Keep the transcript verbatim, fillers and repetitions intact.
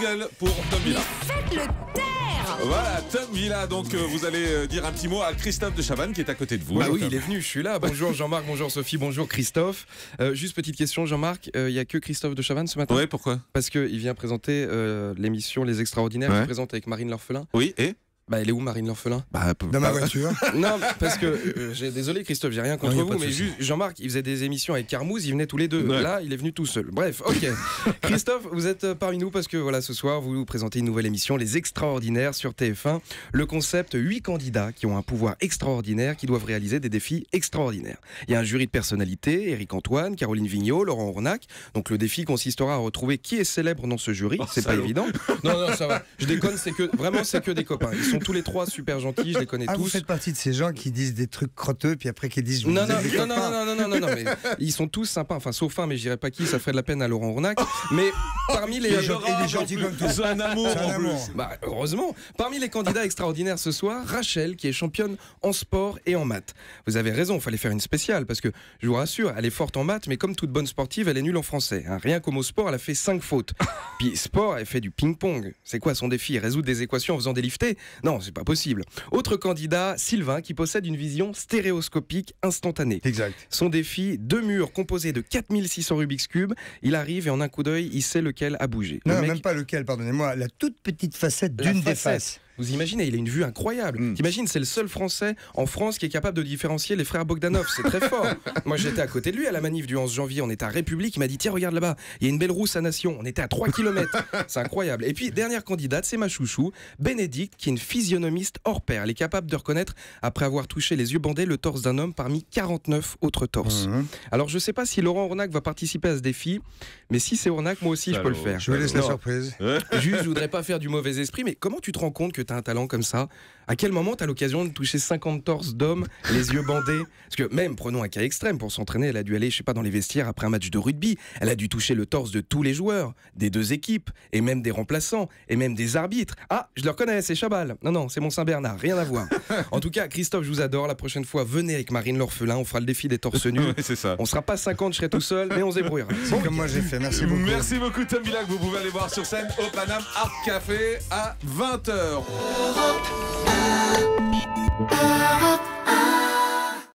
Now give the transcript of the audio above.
jingle pour Tom Villa. Faites le taire. Voilà, Tom Villa, donc euh, vous allez euh, dire un petit mot à Christophe de Chavannes qui est à côté de vous. Bah oui, il est venu, je suis là. Bonjour Jean-Marc, bonjour Sophie, bonjour Christophe. Euh, juste petite question, Jean-Marc, il euh, n'y a que Christophe de Chavannes ce matin? Ouais, pourquoi? Parce qu'il vient présenter euh, l'émission Les Extraordinaires, Ouais. qu'il présente avec Marine L'Orphelin. Oui, et Bah elle est où Marine L'Orphelin? bah, Dans ma voiture. Non, parce que, euh, j'ai, désolé Christophe, j'ai rien contre Non, y a vous, pas de mais souci. juste, Jean-Marc, il faisait des émissions avec Carmouze, ils venaient tous les deux. Ouais. Là, il est venu tout seul. Bref, ok. Christophe, vous êtes euh, parmi nous parce que voilà, ce soir, vous nous présentez une nouvelle émission, Les Extraordinaires sur T F un. Le concept, huit candidats qui ont un pouvoir extraordinaire, qui doivent réaliser des défis extraordinaires. Il y a un jury de personnalités, Éric Antoine, Caroline Vigneault, Laurent Ornac. Donc le défi consistera à retrouver qui est célèbre dans ce jury. Oh, c'est pas salaud. évident. Non, non, ça va. Je déconne, c'est que, vraiment, c'est que des copains. Ils sont tous les trois super gentils, je les connais Ah, vous tous. faites partie de ces gens qui disent des trucs crotteux, puis après qui disent. je vous Non, non, aime, les non, non, copains. non, non, non, non, non, mais ils sont tous sympas, enfin sauf un, mais je dirais pas qui, ça ferait de la peine à Laurent Ornac. Mais parmi les. Il est gentil- il est gentil comme tout. C'est un amour C'est un en plus. amour. Bah, heureusement. Parmi les candidats extraordinaires ce soir, Rachel, qui est championne en sport et en maths. Vous avez raison, il fallait faire une spéciale, parce que je vous rassure, elle est forte en maths, mais comme toute bonne sportive, elle est nulle en français. hein. Rien qu'au mot sport, elle a fait cinq fautes. Puis sport, elle fait du ping-pong. C'est quoi son défi? Résoudre des équations en faisant des liftés? Non, c'est pas possible. Autre candidat, Sylvain, qui possède une vision stéréoscopique instantanée. Exact. Son défi, deux murs composés de quatre mille six cents Rubik's Cube. Il arrive et en un coup d'œil, il sait lequel a bougé. Non, Le mec- même pas lequel, pardonnez-moi. La toute petite facette La d'une des facette. faces. Vous imaginez, il a une vue incroyable. Mm. T'imagines, c'est le seul Français en France qui est capable de différencier les frères Bogdanov. C'est très fort. Moi, j'étais à côté de lui à la manif du onze janvier. On était à République. Il m'a dit, tiens, regarde là-bas, il y a une belle rousse à Nation. On était à trois kilomètres. C'est incroyable. Et puis, dernière candidate, c'est ma chouchou, Bénédicte, qui est une physionomiste hors pair. Elle est capable de reconnaître, après avoir touché les yeux bandés, le torse d'un homme parmi quarante-neuf autres torses. Mhm. Alors, je sais pas si Laurent Ornac va participer à ce défi, mais si c'est Ornac, moi aussi, je peux le Salaud. faire. Je vous laisse la Non. surprise. Juste, je voudrais pas faire du mauvais esprit, mais comment tu te rends compte que tu as un talent comme ça? À quel moment tu as l'occasion de toucher cinquante torses d'hommes, les yeux bandés? Parce que même, prenons un cas extrême, pour s'entraîner, elle a dû aller, je sais pas, dans les vestiaires après un match de rugby. Elle a dû toucher le torse de tous les joueurs, des deux équipes, et même des remplaçants, et même des arbitres. Ah, je le reconnais, c'est Chabal. Non, non, c'est Mont-Saint-Bernard, rien à voir. En tout cas, Christophe, je vous adore. La prochaine fois, venez avec Marine L'Orphelin, on fera le défi des torses nus. Ouais, c'est ça. On sera pas cinquante, je serai tout seul, mais on se débrouillera. C'est comme moi j'ai fait. Merci beaucoup. Merci beaucoup Tom Villa, que vous pouvez aller voir sur scène au Paname Art Café à vingt heures. Europe